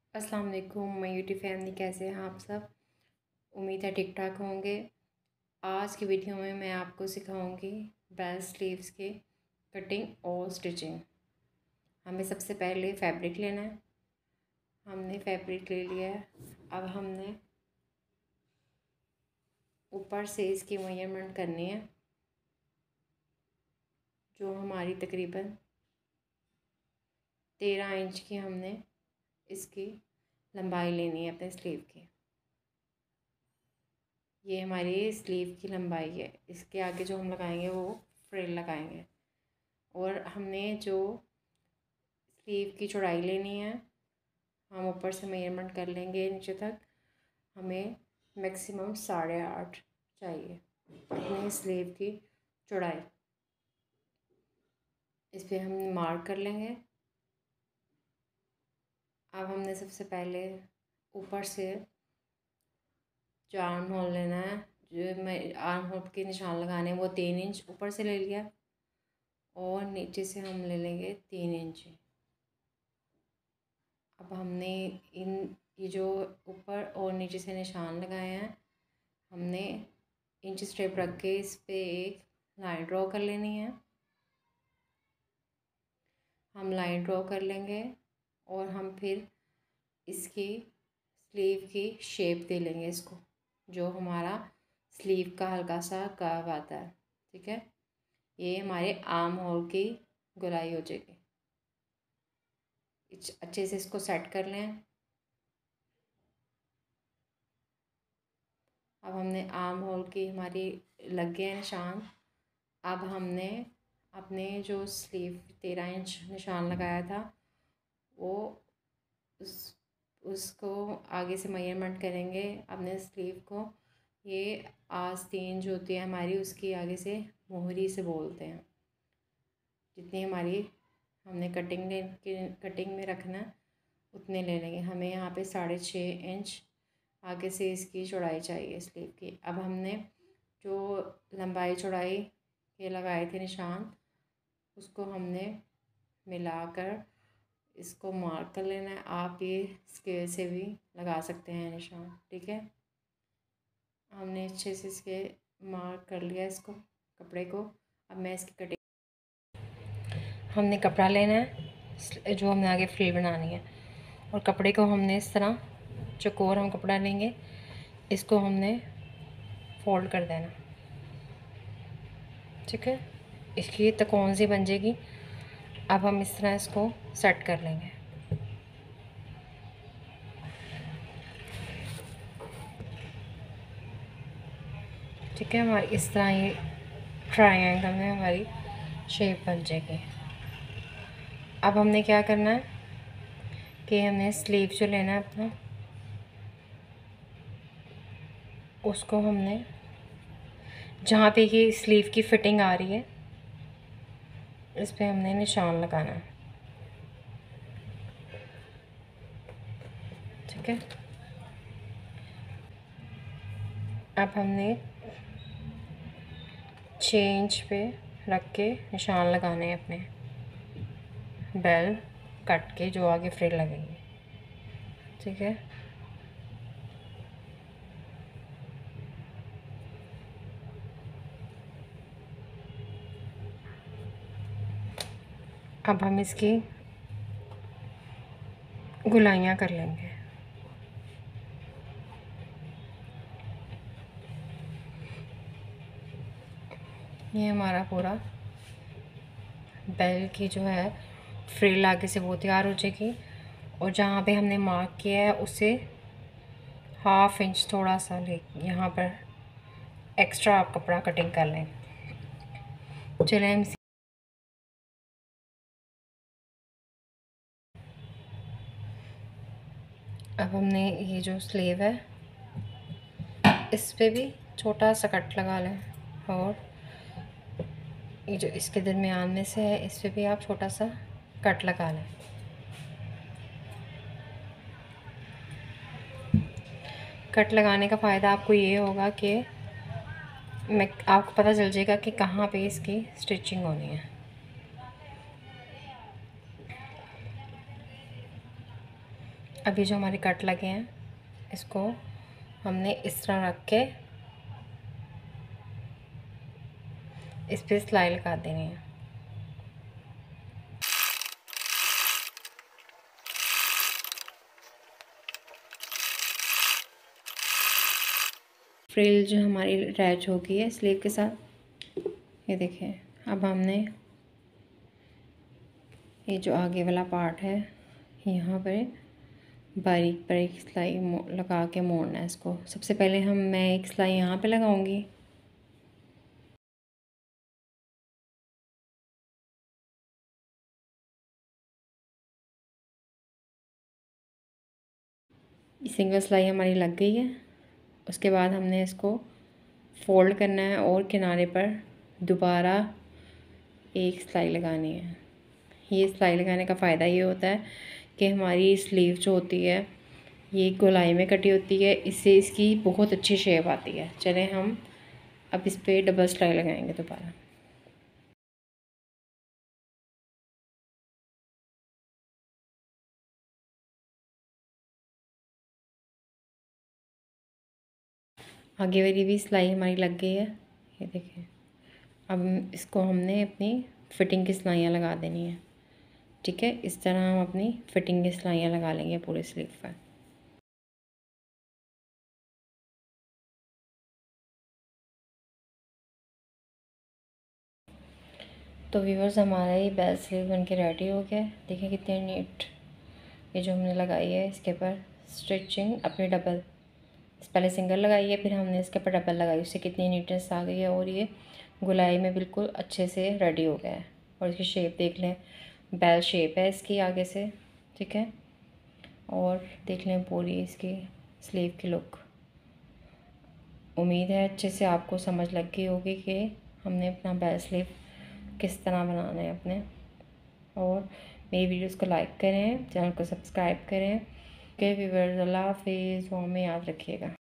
अस्सलाम वालेकुम my YouTube family, कैसे हैं आप सब। उम्मीद है ठीक ठाक होंगे। आज की वीडियो में मैं आपको सिखाऊंगी बेल स्लीव्स की कटिंग और स्टिचिंग। हमें सबसे पहले फैब्रिक लेना है। हमने फैब्रिक ले लिया है। अब हमने ऊपर से इसकी मेजरमेंट करनी है, जो हमारी तकरीबन 13 इंच की हमने इसकी लंबाई लेनी है अपने स्लीव की। ये हमारी स्लीव की लंबाई है। इसके आगे जो हम लगाएंगे वो फ्रिल लगाएंगे। और हमने जो स्लीव की चौड़ाई लेनी है, हम ऊपर से मेजरमेंट कर लेंगे नीचे तक। हमें मैक्सिमम 8.5 चाहिए अपनी स्लीव की चौड़ाई। इस पर हम मार्क कर लेंगे। अब हमने सबसे पहले ऊपर से जो आर्म होल लेना है, जो मैं आर्म होल के निशान लगाने हैं, वो 3 इंच ऊपर से ले लिया। और नीचे से हम ले लेंगे 3 इंच। अब हमने ये जो ऊपर और नीचे से निशान लगाए हैं, हमने इंच स्टेप रख के इस पे एक लाइन ड्रॉ कर लेनी है। हम लाइन ड्रॉ कर लेंगे और हम फिर इसकी स्लीव की शेप दे लेंगे इसको, जो हमारा स्लीव का हल्का सा कर्व आता है। ठीक है, ये हमारे आर्म होल की गोलाई हो जाएगी। अच्छे से इसको सेट कर लें। अब हमने आर्म होल की हमारी लग गए निशान। अब हमने अपने जो स्लीव 13 इंच निशान लगाया था, वो उस उसको आगे से मेजरमेंट करेंगे अपने स्लीव को। ये आस्तीन जो होती है हमारी, उसकी आगे से मोहरी से बोलते हैं। जितनी हमारी हमने कटिंग में रखना उतने ले लेंगे। हमें यहाँ पे 6.5 इंच आगे से इसकी चौड़ाई चाहिए स्लीव की। अब हमने जो लंबाई चौड़ाई के लगाए थे निशान, उसको हमने मिलाकर इसको मार्क कर लेना है। आप ये स्केल से भी लगा सकते हैं निशान। ठीक है, हमने अच्छे से इसके मार्क कर लिया इसको, कपड़े को। अब मैं इसकी कटिंग, हमने कपड़ा लेना है जो हमने आगे फ्रिल बनानी है, और कपड़े को हमने इस तरह चौकोर हम कपड़ा लेंगे, इसको हमने फोल्ड कर देना। ठीक है, इसकी त्रिकोण सी बन जाएगी। अब हम इस तरह इसको सेट कर लेंगे। ठीक है, हमारी इस तरह ये ट्रायंगल में हमारी शेप बन जाएगी। अब हमने क्या करना है कि हमने स्लीव जो लेना है अपना, उसको हमने जहाँ पे ये स्लीव की फिटिंग आ रही है, इस पे हमने निशान लगाना है। ठीक है, अब हमने 6 इंच पे रख के निशान लगाने हैं अपने बेल कट के, जो आगे फ्रिल लगेंगे। ठीक है, अब हम इसकी गुलाइयाँ कर लेंगे। ये हमारा पूरा बेल की जो है फ्रिल आगे से वो तैयार हो जाएगी। और जहाँ पे हमने मार्क किया है उससे 1/2 इंच थोड़ा सा ले यहाँ पर एक्स्ट्रा आप कपड़ा कटिंग कर लें। चलें हम अब हमने ये जो स्लीव है, इस पे भी छोटा सा कट लगा लें। और ये जो इसके दरमियान में से है, इस पे भी आप छोटा सा कट लगा लें। कट लगाने का फ़ायदा आपको ये होगा कि आपको पता चल जाएगा कि कहाँ पे इसकी स्टिचिंग होनी है। अभी जो हमारे कट लगे हैं इसको हमने इस तरह रख के इस पर सिलाई लगा देनी है। फ्रिल जो हमारी अटैच हो गई है स्लीव के साथ, ये देखें। अब हमने ये जो आगे वाला पार्ट है यहाँ पर बारीक बारीक सिलाई लगा के मोड़ना है इसको। सबसे पहले मैं एक सिलाई यहाँ पे लगाऊंगी, सिंगल सिलाई हमारी लग गई है। उसके बाद हमने इसको फोल्ड करना है और किनारे पर दोबारा एक सिलाई लगानी है। ये सिलाई लगाने का फ़ायदा ये होता है कि हमारी स्लीव जो होती है ये गोलाई में कटी होती है, इससे इसकी बहुत अच्छी शेप आती है। चलें हम अब इस पर डबल सिलाई लगाएंगे दोबारा। आगे वाली भी सिलाई हमारी लग गई है, ये देखें। अब इसको हमने अपनी फ़िटिंग की सिलाइयाँ लगा देनी है। ठीक है, इस तरह हम अपनी फ़िटिंग की सिलाइयाँ लगा लेंगे पूरे स्लीव पर। तो व्यूअर्स हमारा ये बेल स्लीव बनके रेडी हो गया। देखिए कितनी नीट ये जो हमने लगाई है इसके ऊपर स्टिचिंग अपनी डबल, पहले सिंगल लगाई है फिर हमने इसके ऊपर डबल लगाई, उससे कितनी नीटनेस आ गई है और ये गुलाई में बिल्कुल अच्छे से रेडी हो गया है। और इसकी शेप देख लें, बेल शेप है इसकी आगे से। ठीक है, और देख लें पूरी इसकी स्लीव की लुक। उम्मीद है अच्छे से आपको समझ लग गई होगी कि हमने अपना बेल स्लीव किस तरह बनाना है अपने। और मेरी वीडियोस को लाइक करें, चैनल को सब्सक्राइब करें। ओके व्यूअर्स, अल्लाह हाफिज़, दुआ में याद रखिएगा।